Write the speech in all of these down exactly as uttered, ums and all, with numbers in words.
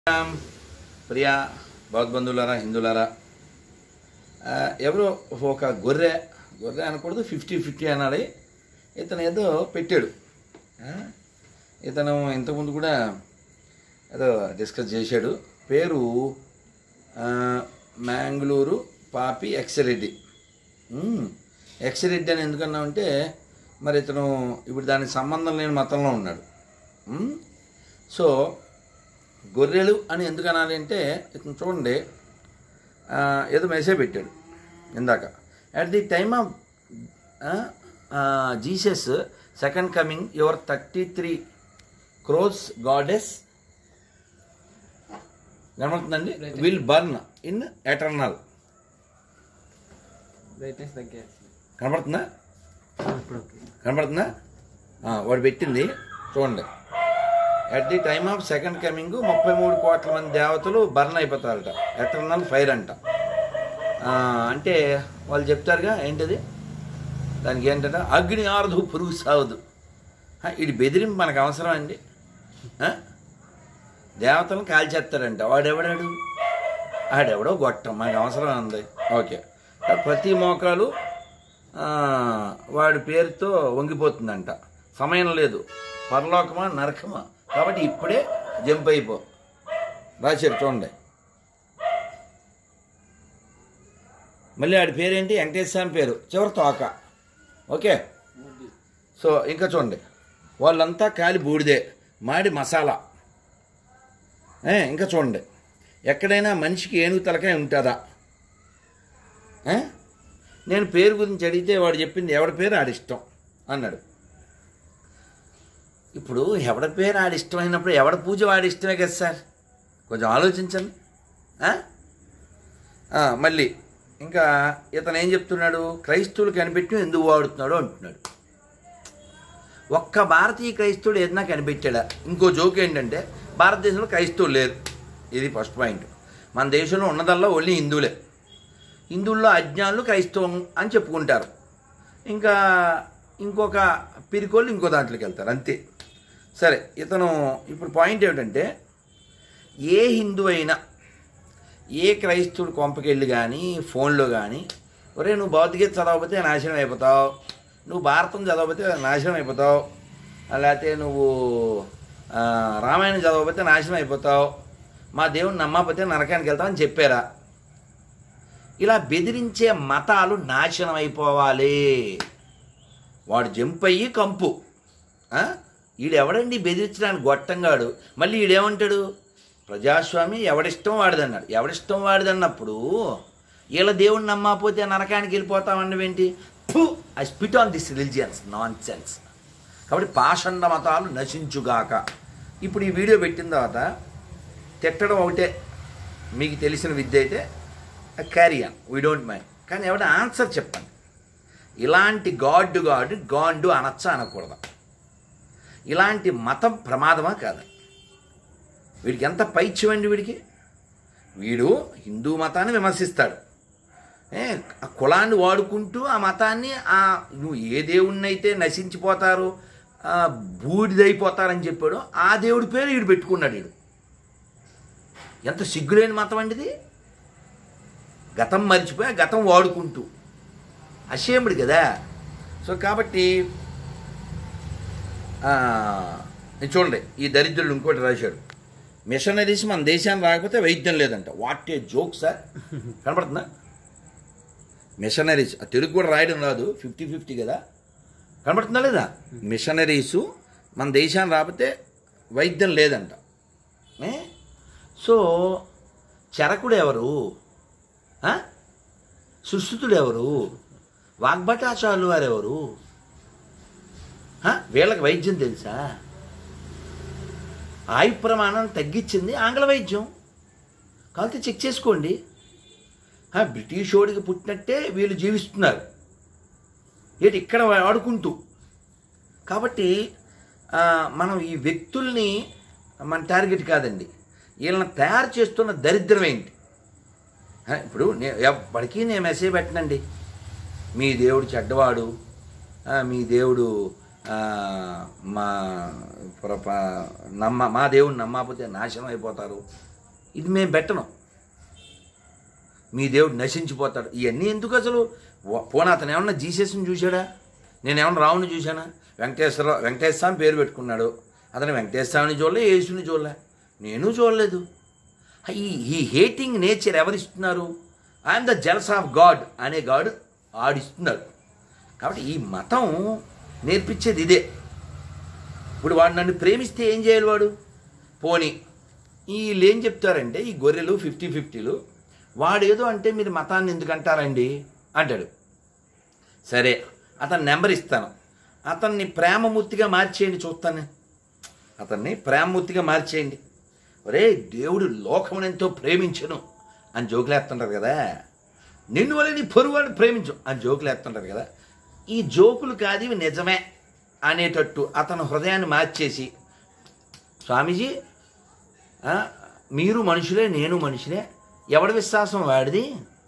ప్రియా బౌద్ధబంధువులారా హిందువులారా, ఎవరో ఒక గొర్రె గొర్రె అనకూడదు, ఫిఫ్టీ ఫిఫ్టీ అనాలి. ఇతను ఏదో పెట్టాడు. ఇతను ఇంతకుముందు కూడా ఏదో డిస్కస్ చేశాడు. పేరు మ్యాంగ్లూరు పాపి ఎక్స్రెడ్డి. ఎక్స్రెడ్డి అని ఎందుకన్నామంటే మరి ఇతను ఇప్పుడు దానికి సంబంధం లేని మతంలో ఉన్నాడు. సో గొర్రెలు అని ఎందుకు అనాలి అంటే ఇతను చూడండి, ఏదో మెసేజ్ పెట్టాడు ఇందాక. At the time of Jesus second coming your thirty three crores goddess కనబడుతుందండి, విల్ బర్న్ ఇన్ ఎటర్నల్. కనబడుతుందా కనబడుతుందా వాడు పెట్టింది చూడండి. At the time of second coming ముప్పై మూడు కోట్ల మంది దేవతలు బర్న్ అయిపోతారట, ఎటర్నల్ ఫైర్ అంట. అంటే వాళ్ళు చెప్తారుగా ఏంటది, దానికి ఏంటంటే అగ్ని ఆరదు పురుగు సావదు. ఇది బెదిరింపు మనకు అవసరం అండి. దేవతలను కాల్చేస్తాడంట, వాడెవడాడు, ఆడెవడో గొట్టం, మనకు అవసరం ఉంది. ఓకే, ప్రతి మోకాలు వాడి పేరుతో వంగిపోతుందంట. సమయం లేదు, పరలోకమా నరకమా, కాబట్టి ఇప్పుడే జంప్ అయిపో రాశారు చూడండి. మళ్ళీ ఆడి పేరేంటి, వెంకటేశ్వర స్వామి పేరు, చివరి తోక. ఓకే, సో ఇంకా చూడండి, వాళ్ళంతా కాలి బూడిదే మాడి మసాలా. ఇంకా చూడండి, ఎక్కడైనా మనిషికి ఏనుగు తలకాయ ఉంటుందా? నేను పేరు గురించి అడిగితే వాడు చెప్పింది ఎవడి పేరు ఆడిష్టం అన్నాడు. ఇప్పుడు ఎవడ పేరు ఆడి ఇష్టమైనప్పుడు ఎవడ పూజ వాడి ఇష్టమే కదా సార్, కొంచెం ఆలోచించండి. మళ్ళీ ఇంకా ఇతను ఏం చెప్తున్నాడు, క్రైస్తవులు కనిపెట్టి ఎందుకు వాడుతున్నాడు అంటున్నాడు. ఒక్క భారతీయ క్రైస్తవుడు ఏదైనా కనిపెట్టాడా? ఇంకో జోక్ ఏంటంటే భారతదేశంలో క్రైస్తవులు లేరు, ఇది ఫస్ట్ పాయింట్. మన దేశంలో ఉన్నదల్లా ఓన్లీ హిందువులే. హిందువుల్లో అజ్ఞానులు క్రైస్తవం అని చెప్పుకుంటారు. ఇంకా ఇంకొక పిరికోళ్ళు ఇంకో దాంట్లోకి వెళ్తారు, అంతే. సరే, ఇతను ఇప్పుడు పాయింట్ ఏమిటంటే, ఏ హిందూ అయినా ఏ క్రైస్తవుడు కొంపకెళ్ళి కానీ ఫోన్లో కానీ, ఒరే నువ్వు భౌతికత చదవకపోతే నాశనం అయిపోతావు, నువ్వు భారతం చదవకపోతే నాశనం అయిపోతావు, లేకపోతే నువ్వు రామాయణం చదవకపోతే నాశనం అయిపోతావు, మా దేవుని నమ్మకపోతే నరకానికి వెళ్తావు అని చెప్పారా? ఇలా బెదిరించే మతాలు నాశనం అయిపోవాలి. వాడు జంప్ అయ్యి కంపు. ఈడెవడండి బెదిరించడానికి గొట్టంగాడు? మళ్ళీ ఈడేమంటాడు, ప్రజాస్వామి ఎవడిష్టం వాడిదన్నాడు. ఎవడిష్టం వాడిదన్నప్పుడు వీళ్ళ దేవుడిని నమ్మకపోతే నరకానికి వెళ్ళిపోతామన్నవేంటి? ఫు, I spit on this religions nonsense. కాబట్టి పాషండ మతాలు నశించుగాక. ఇప్పుడు ఈ వీడియో పెట్టిన తర్వాత తిట్టడం ఒకటే మీకు తెలిసిన విద్య అయితే carry on, we don't mind. కానీ ఎవడ ఆన్సర్ చెప్పండి. ఇలాంటి గాడ్ గాడ్ గాండు అనొచ్చా అనకూడదా? ఇలాంటి మతం ప్రమాదమా కాదా? వీడికి ఎంత పైచ్యమండి వీడికి. వీడు హిందూ మతాన్ని విమర్శిస్తాడు, ఆ కులాన్ని వాడుకుంటూ ఆ మతాన్ని, ఆ నువ్వు ఏ దేవుణ్ణి అయితే నశించిపోతారు బూడిదైపోతారని చెప్పాడు, ఆ దేవుడి పేరు వీడు పెట్టుకున్నాడు. వీడు ఎంత సిగ్గులేని మతం అండి ఇది. గతం మర్చిపోయి గతం వాడుకుంటూ అషేముడు కదా. సో కాబట్టి చూడండి, ఈ దరిద్రుడు ఇంకోటి రాశాడు, మిషనరీస్ మన దేశాన్ని రాకపోతే వైద్యం లేదంట. What a joke sir. కనపడుతుందా? మిషనరీస్, తెలుగు కూడా రాయడం రాదు, ఫిఫ్టీ ఫిఫ్టీ కదా. కనపడుతుందా లేదా? మిషనరీసు మన దేశాన్ని రాకపోతే వైద్యం లేదంట. సో చరకుడు ఎవరు, సుశ్రుతుడు ఎవరు, వాగ్భటాచార్యులు వారు ఎవరు? వీళ్ళకి వైద్యం తెలుసా? ఆయు ప్రమాణం తగ్గించింది ఆంగ్ల వైద్యం. కాబట్టి చెక్ చేసుకోండి. బ్రిటిష్ వాడికి పుట్టినట్టే వీళ్ళు జీవిస్తున్నారు, ఏంటి ఇక్కడ ఆడుకుంటూ. కాబట్టి మనం ఈ వ్యక్తుల్ని మన టార్గెట్ కాదండి, వీళ్ళని తయారు చేస్తున్న దరిద్రం ఏంటి. ఇప్పుడు నే ఎప్పటికీ నేను మెసేజ్ పెట్టనండి, మీ దేవుడు చెడ్డవాడు, మీ దేవుడు మా నమ్మ మా దేవుడిని నమ్మకపోతే నాశనం అయిపోతారు ఇది మేము పెట్టను, మీ దేవుడు నశించిపోతాడు. ఇవన్నీ ఎందుకు అసలు? పోనా అతను ఏమన్నా జీసస్ని చూశాడా? నేను ఏమన్నా రావుని చూశానా? వెంకటేశ్వర వెంకటేశ్వర స్వామి పేరు పెట్టుకున్నాడు, అతను వెంకటేశ్వర స్వామిని చూడలే, యేసుని చూడలే, నేను చూడలేదు. ఈ ఈ హేటింగ్ నేచర్ ఎవరిస్తున్నారు? I am the jealous of God అనే గాడ్ ఆడిస్తున్నాడు. కాబట్టి ఈ మతం నేర్పించేది ఇదే. ఇప్పుడు వాడు నన్ను ప్రేమిస్తే ఏం చేయాలి వాడు? పోనీ వీళ్ళు ఏం చెప్తారంటే, ఈ గొర్రెలు ఫిఫ్టీ ఫిఫ్టీలు, వాడు ఏదో అంటే మీరు మతాన్ని ఎందుకు అంటారండి అంటాడు. సరే, అతని నెంబర్ ఇస్తాను, అతన్ని ప్రేమమూర్తిగా మార్చేయండి చూస్తాను, అతన్ని ప్రేమమూర్తిగా మార్చేయండి. ఒరే, దేవుడు లోకమునెంతో ప్రేమించను అని జోకులు వేస్తుంటారు కదా, నిన్ను వల్ల నీ పొరుగువాడిని ప్రేమించు అని జోకులు వేస్తుంటారు కదా. ఈ జోకులు కాదు, ఇవి నిజమే అనేటట్టు అతను హృదయాన్ని మార్చేసి, స్వామీజీ మీరు మనుషులే, నేను మనుషులే, ఎవడి విశ్వాసం వాడిది,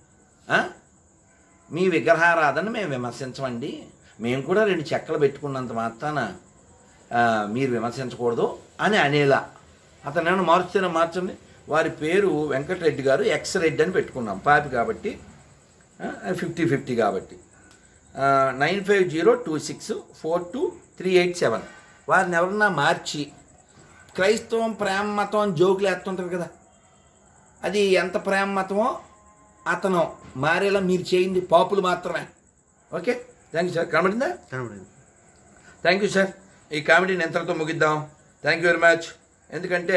మీ విగ్రహారాధన మేము విమర్శించమండి, మేము కూడా రెండు చెక్కలు పెట్టుకున్నంత మాత్రాన మీరు విమర్శించకూడదు అని అనేలా అతను ఏమైనా మార్చుతేనే మార్చండి. వారి పేరు వెంకటరెడ్డి గారు, ఎక్స్ రెడ్డి అని పెట్టుకున్నాం, పాపి కాబట్టి, ఫిఫ్టీ ఫిఫ్టీ కాబట్టి. Nine five zero two six four two three eight seven వారిని ఎవరన్నా మార్చి క్రైస్తవం ప్రేమ మతం అని జోకులు వేస్తుంటారు కదా, అది ఎంత ప్రేమ మతమో అతను మారేలా మీరు చేయండి, పాపులు మాత్రమే. Okay, thank you sir. కనబడిందా? కనబడింది. Thank you sir. ఈ కామెడీని ఎంతతో ముగిద్దాం. Thank you very much. ఎందుకంటే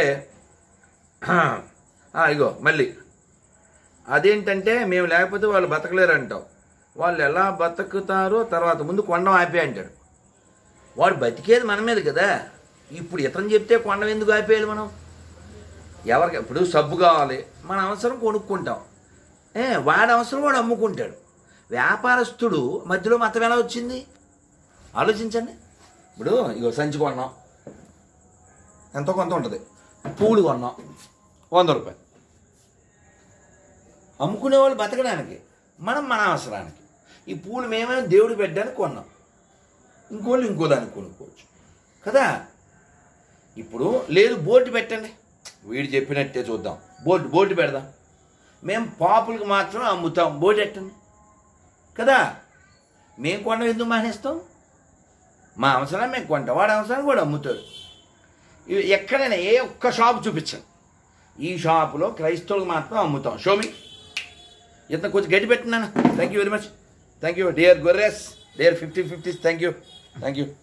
ఇగో మళ్ళీ అదేంటంటే, మేము లేకపోతే వాళ్ళు బతకలేరు అంటావు. వాళ్ళు ఎలా బతుకుతారో తర్వాత ముందు కొండం ఆపే అంటాడు. వాడు బతికేది మన మీద కదా. ఇప్పుడు ఇతను చెప్తే కొండం ఎందుకు ఆపేయాలి మనం? ఎవరికి ఇప్పుడు సబ్బు కావాలి, మన అవసరం కొనుక్కుంటాం, ఏ వాడి అవసరం వాడు అమ్ముకుంటాడు. వ్యాపారస్తుడు మధ్యలో మతం ఎలా వచ్చింది ఆలోచించండి. ఇప్పుడు ఇగో సంచి కొన్నాం, ఎంతో కొంత ఉంటుంది. పూలు కొన్నాం వంద రూపాయలు, అమ్ముకునేవాళ్ళు బతకడానికి, మనం మన అవసరానికి. ఈ పూలు మేమే దేవుడు పెట్టడానికి కొన్నాం, ఇంకోళ్ళు ఇంకో దానికి కొనుక్కోవచ్చు కదా. ఇప్పుడు లేదు బోర్డు పెట్టండి, వీడు చెప్పినట్టే చూద్దాం, బోర్డు బోర్డు పెడదాం, మేము పాపులకు మాత్రం అమ్ముతాం, బోర్డు పెట్టండి కదా. మేము కొనడం ఎందుకు మానేస్తాం? మా అవసరం మేము కొంటాం, వాడి అవసరాన్ని కూడా అమ్ముతాడు. ఇవి ఎక్కడైనా ఏ ఒక్క షాపు చూపించండి, ఈ షాపులో క్రైస్తవులకు మాత్రం అమ్ముతాం, షోమి. ఇంత కొంచెం గట్టి పెట్టినాను. Thank you very much. Thank you dear గొర్రెస్, dear fifty fifties. Thank you thank you